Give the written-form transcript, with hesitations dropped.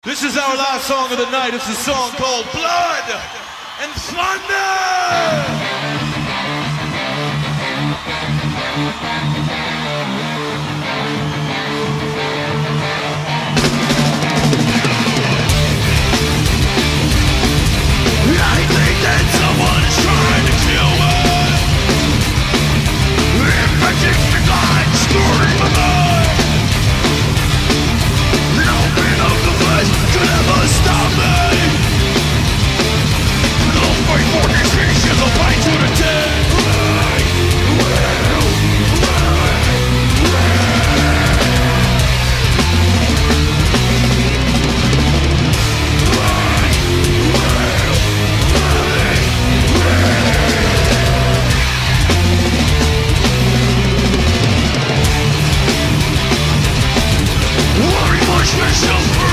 This is our last song of the night. It's a song called Blood and Thunder! I think that someone is trying to kill us. Infecting the God, storing my mind. No man of the flesh could ever stop me. They'll fight for these creatures, they'll fight to the death. Myself